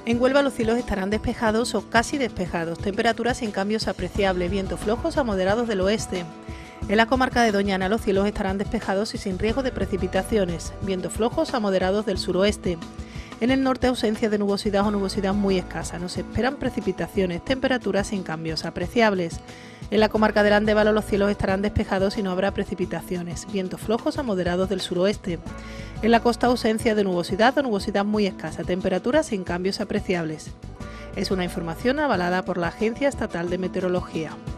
En Huelva los cielos estarán despejados o casi despejados, temperaturas sin cambios apreciables, vientos flojos a moderados del oeste. En la comarca de Doñana los cielos estarán despejados y sin riesgo de precipitaciones, vientos flojos a moderados del suroeste. En el norte ausencia de nubosidad o nubosidad muy escasa, no se esperan precipitaciones, temperaturas sin cambios apreciables. En la comarca del Andévalo los cielos estarán despejados y no habrá precipitaciones, vientos flojos a moderados del suroeste. En la costa ausencia de nubosidad o nubosidad muy escasa, temperaturas sin cambios apreciables. Es una información avalada por la Agencia Estatal de Meteorología.